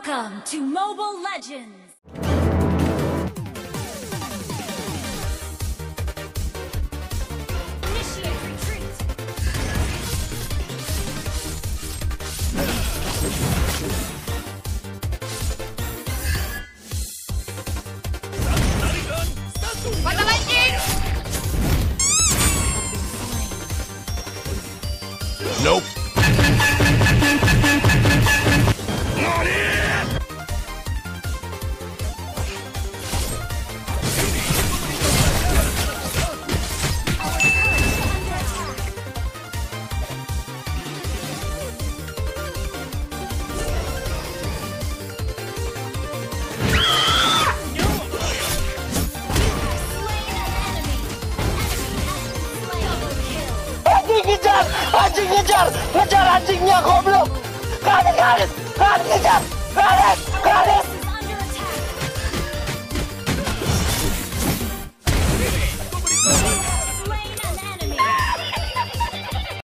Welcome to Mobile Legends! Initiate retreat! Mata mancing! Nope. Anjing ngejar anjingnya goblok. Kalian kejar, kalian.